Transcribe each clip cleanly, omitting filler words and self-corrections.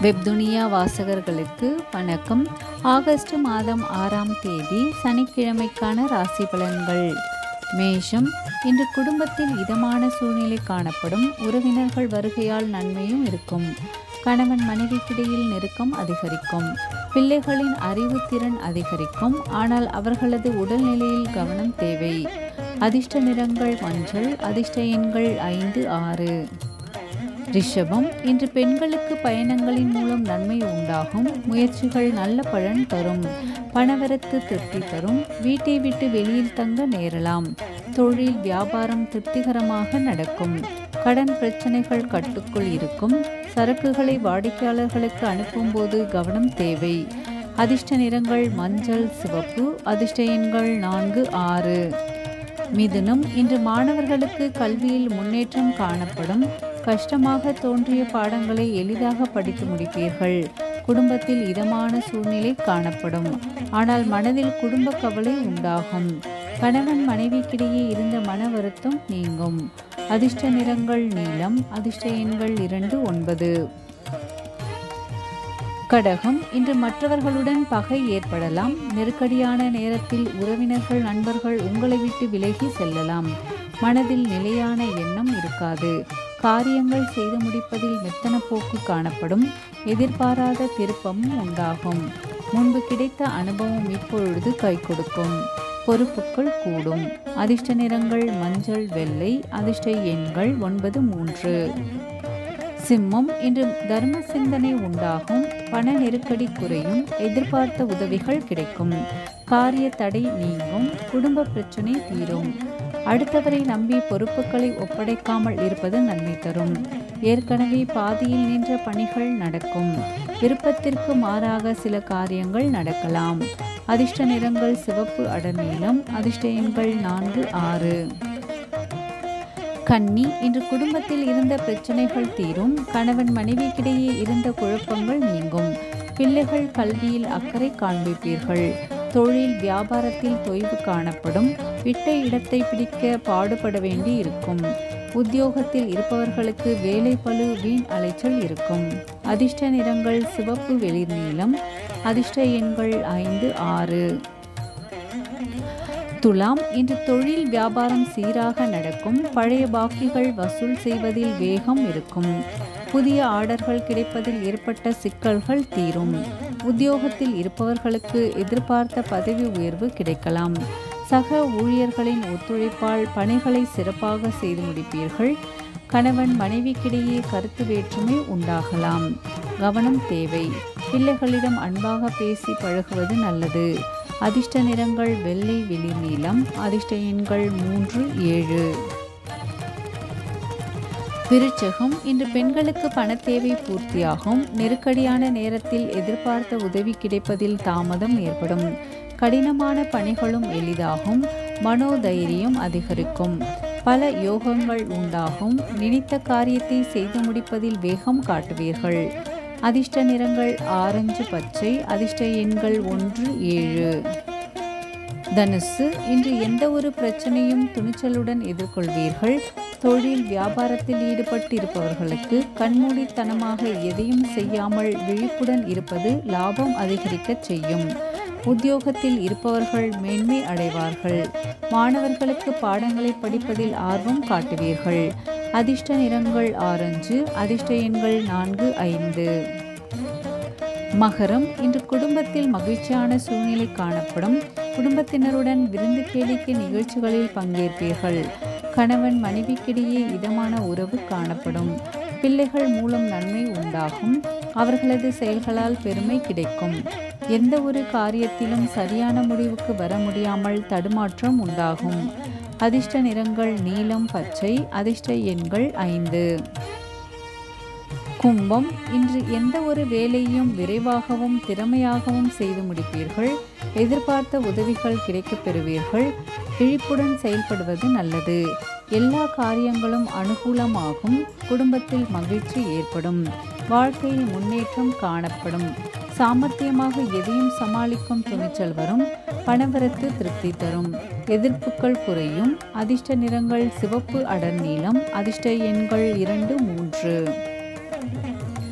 வெப்துனியா வாசகர்களுக்கு வணக்கம். ஆகஸ்ட் மாதம் 6ஆம் தேதி சனிக்கிழமைக்கான ராசி பலன்கள். மேஷம். இன்று குடும்பத்தில் இதமான சூழ்நிலை காணப்படும். உறவினர்கள் வருகையால் நன்மையும் இருக்கும். கணவன் மனைவிக்கிடையில் நெருக்கம் அதிகரிக்கும். பிள்ளைகளின் அறிவுத்திறன் அதிகரிக்கும். ஆனால் அவர்களது உடல்நிலையில் கவனம் தேவை. அதிர்ஷ்ட நிறங்கள் மஞ்சள். அதிர்ஷ்ட எண்கள் 5, 6. ரிஷபம். இன்று பெண்களுக்கு பயணங்களின் மூலம் நன்மை உண்டாகும். முயற்சிகள் நல்ல பலன் தரும். பணவரத்து திருப்தி தரும். வீட்டை விட்டு வெளியில் தங்க நேரலாம். தொழில் வியாபாரம் திருப்திகரமாக நடக்கும். கடன் பிரச்சனைகள் கட்டுக்குள் இருக்கும். சரக்குகளை வாடிக்கையாளர்களுக்கு அனுப்பும்போது கவனம் தேவை. அதிர்ஷ்ட நிறங்கள் மஞ்சள், சிவப்பு. அதிர்ஷ்ட எண்கள் 4, 6. மிதுனம். இன்று மாணவர்களுக்கு கல்வியில் முன்னேற்றம் காணப்படும். கஷ்டமாக தோன்றிய பாடங்களை எளிதாக படித்து முடிப்பீர்கள். குடும்பத்தில் இதமான சூழ்நிலை காணப்படும். ஆனால் மனதில் குடும்ப கவலை உண்டாகும். கணவன் மனைவிக்கிடையே இருந்த மன வருத்தம் நீங்கும். அதிர்ஷ்ட நிறங்கள் நீலம். அதிர்ஷ்ட எண்கள் 2, 9. கடகம். இன்று மற்றவர்களுடன் பகை ஏற்படலாம். நெருக்கடியான நேரத்தில் உறவினர்கள் நண்பர்கள் உங்களை விட்டு விலகி செல்லலாம். மனதில் நிலையான எண்ணம் இருக்காது. காரியங்கள் செய்து முடிப்பதில் மெத்தன போக்கு காணப்படும். எதிர்பாராத திருப்பமும் உண்டாகும். முன்பு கிடைத்த அனுபவம் இப்பொழுது கை கொடுக்கும். பொறுப்புகள் கூடும். அதிர்ஷ்ட நிறங்கள் மஞ்சள், வெள்ளை. அதிர்ஷ்ட எண்கள் 9, 3. சிம்மம். இன்று தர்ம சிந்தனை உண்டாகும். பண நெருக்கடி குறையும். எதிர்பார்த்த உதவிகள் கிடைக்கும். காரிய தடை நீங்கும். குடும்ப பிரச்சனை தீரும். அடுத்தவரை நம்பி பொறுப்புகளை ஒப்படைக்காமல் இருப்பது நன்மை தரும். ஏற்கனவே பாதியில் நின்ற பணிகள் நடக்கும். விருப்பத்திற்கு மாறாக சில காரியங்கள் நடக்கலாம். அதிர்ஷ்ட நிறங்கள் சிவப்பு, அடநீலம். அதிர்ஷ்ட எண்கள் 4, 6. கன்னி. இன்று குடும்பத்தில் இருந்த பிரச்சனைகள் தீரும். கணவன் மனைவிக்கிடையே இருந்த குழப்பங்கள் நீங்கும். பிள்ளைகள் கல்வியில் அக்கறை காண்பிப்பீர்கள். தொழில் வியாபாரத்தில் தொய்வு காணப்படும். விட்ட இடத்தை பிடிக்க பாடுபட வேண்டி இருக்கும். உத்தியோகத்தில் இருப்பவர்களுக்கு வேலை பளு, வீண் அலைச்சல் இருக்கும். அதிர்ஷ்ட நிறங்கள் சிவப்பு, வெளிர் நீலம். அதிர்ஷ்ட எண்கள் 5, 6. துலாம். இன்று தொழில் வியாபாரம் சீராக நடக்கும். பழைய பாக்கிகள் வசூல் செய்வதில் வேகம் இருக்கும். புதிய ஆர்டர்கள் கிடைப்பதில் ஏற்பட்ட சிக்கல்கள் தீரும். உத்தியோகத்தில் இருப்பவர்களுக்கு எதிர்பார்த்த பதவி உயர்வு கிடைக்கலாம். சக ஊழியர்களின் ஒத்துழைப்பால் பணிகளை சிறப்பாக செய்து முடிப்பீர்கள். கணவன் மனைவிக்கிடையே கருத்து வேற்றுமை உண்டாகலாம். கவனம் தேவை. பிள்ளைகளிடம் அன்பாக பேசி பழகுவது நல்லது. அதிர்ஷ்ட நிறங்கள் வெள்ளை, வெளிர் நீலம். அதிர்ஷ்ட எண்கள் 3, 7. விருச்சகம். இன்று பெண்களுக்கு பணத்தேவை பூர்த்தியாகும். நெருக்கடியான நேரத்தில் எதிர்பார்த்த உதவி கிடைப்பதில் தாமதம் ஏற்படும். கடினமான பணிகளும் எளிதாகும். மனோதைரியம் அதிகரிக்கும். பல யோகங்கள் உண்டாகும். நினைத்த காரியத்தை செய்து முடிப்பதில் வேகம் காட்டுவீர்கள். அதிர்ஷ்ட நிறங்கள் ஆரஞ்சு, பச்சை. அதிர்ஷ்ட எண்கள் 1, 7. தனுசு. இன்று எந்த ஒரு பிரச்சனையும் துணிச்சலுடன் எதிர்கொள்வீர்கள். தொழில் வியாபாரத்தில் ஈடுபட்டு இருப்பவர்களுக்கு கண்மூடித்தனமாக எதையும் செய்யாமல் விழிப்புடன் இருப்பது லாபம் அதிகரிக்கச் செய்யும். உத்தியோகத்தில் இருப்பவர்கள் மேன்மை அடைவார்கள். மாணவர்களுக்கு பாடங்களை படிப்பதில் ஆர்வம் காட்டுவீர்கள். அதிர்ஷ்ட நிறங்கள் ஆரஞ்சு. அதிர்ஷ்ட எண்கள் 4, 5. மகரம். இன்று குடும்பத்தில் மகிழ்ச்சியான சூழ்நிலை காணப்படும். குடும்பத்தினருடன் விருந்து கேளிக்கை நிகழ்ச்சிகளில் பங்கேற்பீர்கள். கணவன் மனைவிக்கிடையே இதமான உறவு காணப்படும். பிள்ளைகள் மூலம் நன்மை உண்டாகும். அவர்களது செயல்களால் பெருமை கிடைக்கும். எந்த ஒரு காரியத்திலும் சரியான முடிவுக்கு வர முடியாமல் தடுமாற்றம் உண்டாகும். அதிர்ஷ்ட நிறங்கள் நீலம், பச்சை. அதிர்ஷ்ட எண்கள் 5. கும்பம். இன்று எந்த ஒரு வேலையும் விரைவாகவும் திறமையாகவும் செய்து முடிப்பீர்கள். எதிர்பார்த்த உதவிகள் கிடைக்கப் பெறுவீர்கள். விழிப்புடன் செயல்படுவது நல்லது. எல்லா காரியங்களும் அனுகூலமாகும். குடும்பத்தில் மகிழ்ச்சி ஏற்படும். வாழ்க்கையில் முன்னேற்றம் காணப்படும். சாமர்த்தியமாக எதையும் சமாளிக்கும் துணிச்சல் வரும். பணவரத்து திருப்தி தரும். எதிர்ப்புகள் குறையும். அதிர்ஷ்ட நிறங்கள் சிவப்பு, அடர் நீலம். அதிர்ஷ்ட எண்கள் 2, 3.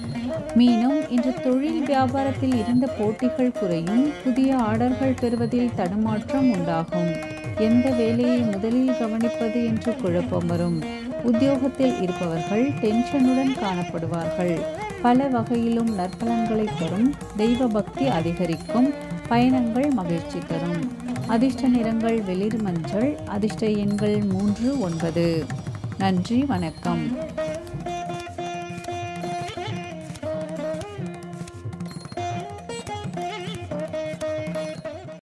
மீனம் இன்று தொழில் வியாபாரத்தில் இருந்த போட்டிகள் குறையும், புதிய ஆர்டர்கள் பெறுவதில் தடுமாற்றம் உண்டாகும். எந்த வேலையை முதலில் கவனிப்பது என்று குழப்பம் வரும். உத்தியோகத்தில் இருப்பவர்கள் டென்ஷனுடன் காணப்படுவார்கள். பல வகையிலும் நற்பலன்களை தரும். தெய்வ பக்தி அதிகரிக்கும். பயணங்கள் மகிழ்ச்சி தரும். அதிர்ஷ்ட நிறங்கள் வெளிர் மஞ்சள். அதிர்ஷ்ட எண்கள் 3, 9. நன்றி, வணக்கம்.